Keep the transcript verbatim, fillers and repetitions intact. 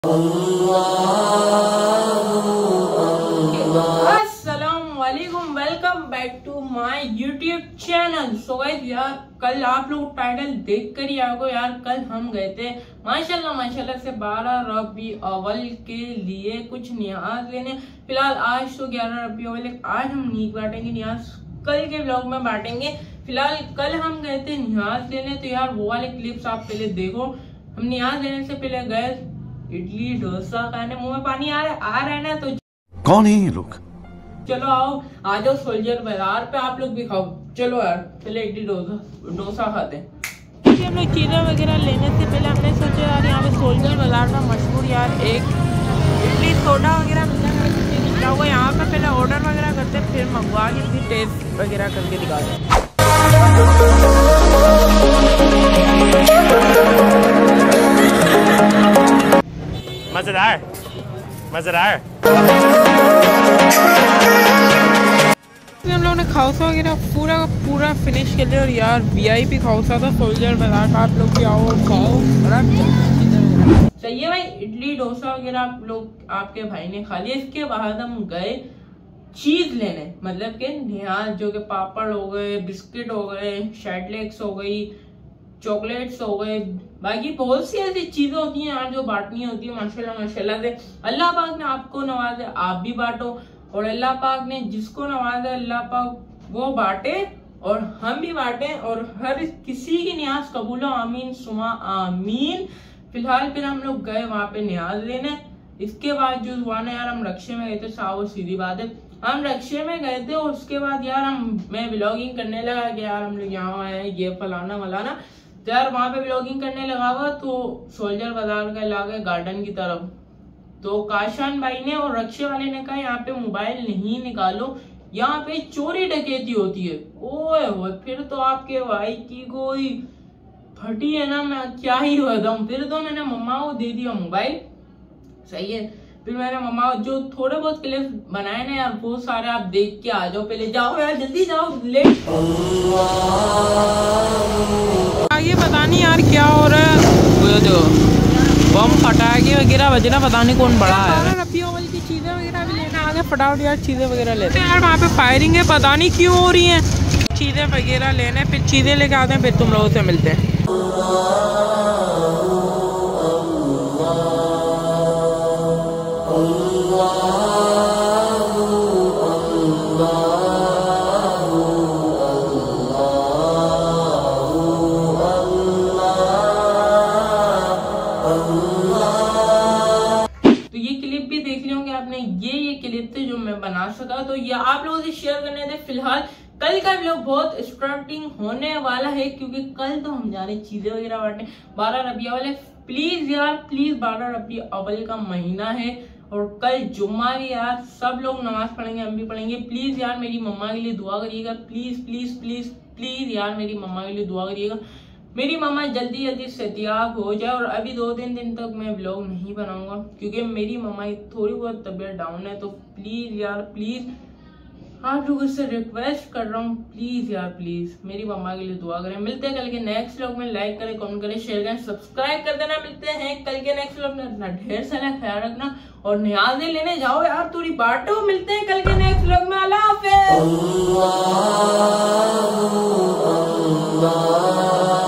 अस्सलामुअलैकुम, welcome back to my YouTube channel. So guys यार, कल आप लोग टाइटल देख कर ही आपको यार कल हम गए थे माशाल्लाह माशाल्लाह से बारह रबी अव्वल के लिए कुछ नियाज लेने। फिलहाल आज तो ग्यारह रबी अव्वल, आज हम नहीं बांटेंगे नियाज, कल के व्लॉग में बांटेंगे। फिलहाल कल हम गए थे नियाज लेने, तो यार वो वाले क्लिप्स आप पहले देखो। हम नियाज लेने से पहले गए इडली डोसा खाने, मुंह में पानी आ रहा है आ रहा है ना। तो कौन है ये लोग? चलो आओ, आ जाओ सोल्जर बाजार पे, आप लोग भी खाओ। चलो यार पहले इडली डोसा डोसा खाते हैं। हम लोग चीज़ें वगैरह लेने से पहले हमने सोचा यार यहाँ पे सोल्जर बाजार में मशहूर यार एक इडली सोडा वगैरह मिलता होगा, यहाँ पे पहले ऑर्डर वगैरह करते फिर मंगवा के फिर टेस्ट वगैरह करके दिखाते हैं। मजेदार मजेदार। हम लोगों ने खाउसा वगैरह पूरा पूरा फिनिश कर लिया और यार वीआईपी खाउसा था सोल्जर बाजार का। आप लोग भी आओ और खाओ। सही है भाई, इडली डोसा वगैरह आप लोग आपके भाई ने खा लिया। इसके बाद हम गए चीज लेने, मतलब के निहाल जो के पापड़ हो गए, बिस्किट हो गए, शेडलेक्स हो गई, चॉकलेट्स हो गए, बाकी बहुत सी ऐसी चीजें होती हैं यार जो बांटनी होती है। माशाल्लाह माशाल्लाह से अल्लाह पाक ने आपको नवाजे, आप भी बांटो, और अल्लाह पाक ने जिसको नवाजे अल्लाह पाक वो बांटे और हम भी बांटे और हर किसी की नियाज कबूलो, आमीन सुमा आमीन। फिलहाल फिर हम लोग गए वहां पे नियाज लेने। इसके बाद जो हुआ ना यार, हम रक्शे में गए थे, साव सीधी बात है, हम रक्शे में गए थे। और उसके बाद यार हम मैं व्लॉगिंग करने लगा कि यार हम लोग यहाँ आए हैं, ये फलाना वलाना। तो यार वहां पे व्लॉगिंग करने लगा हुआ तो सोल्जर बाजार का इलाका गार्डन की तरफ, तो काशान भाई ने और रक्शे वाले ने कहा यहाँ पे मोबाइल नहीं निकालो, यहाँ पे चोरी डकैती होती है। ओए होए, फिर तो आपके भाई की कोई फटी है ना, मैं क्या ही बताऊं। फिर तो मैंने मम्मा को दे दिया मोबाइल, सही है। फिर मैंने मम्मा जो थोड़े बहुत क्लिप बनाए ना यार, बहुत सारे आप देख के आ जाओ। पहले जाओ यार, जल्दी जाओ, लेट। आगे पता नहीं यार क्या हो रहा है, वो जो बम पटाखे वगैरह बज रहा, पता नहीं कौन बड़ा है। रबी अव्वल की चीजें वगैरह भी लेना आगे, फटाफट यार चीजें वगैरह लेते हैं। यार वहाँ पे फायरिंग है, पता नहीं क्यों हो रही है। चीजें वगैरह लेने, फिर चीजें लेके आते हैं, फिर तुम लोगों से मिलते हैं। ये ये क्लिप थे जो मैं बना सका, तो ये आप लोगों से शेयर करने थे। फिलहाल कल का व्लॉग बहुत स्टार्टिंग होने वाला है, क्योंकि कल तो हम जा रहे चीजें वगैरह बांटने। बारह रबी अव्वल है, प्लीज यार प्लीज, बारह रबी अव्वल का महीना है और कल जुम्मा भी यार, सब लोग नमाज पढ़ेंगे, हम भी पढ़ेंगे। प्लीज यार मेरी मम्मा के लिए दुआ करिएगा, प्लीज प्लीज प्लीज प्लीज यार मेरी मम्मा के लिए दुआ करिएगा। मेरी मम्मा जल्दी जल्दी सेहतियाब हो जाए। और अभी दो तीन दिन तक मैं व्लॉग नहीं बनाऊंगा क्योंकि मेरी मम्मा की थोड़ी बहुत तबीयत डाउन है। तो प्लीज यार प्लीज आप लोगों से रिक्वेस्ट कर रहा हूँ, प्लीज यार प्लीज मेरी मम्मा के लिए दुआ करें। मिलते हैं कल के नेक्स्ट व्लॉग में। लाइक करें, कमेंट करें, शेयर करें, सब्सक्राइब कर देना। मिलते हैं कल के नेक्स्ट व्लॉग में। अपना ढेर सारा ख्याल रखना और नियाज़ें लेने जाओ यार, थोड़ी बांटो। मिलते हैं कल के नेक्स्ट व्लॉग में। अल्लाह हाफिज़।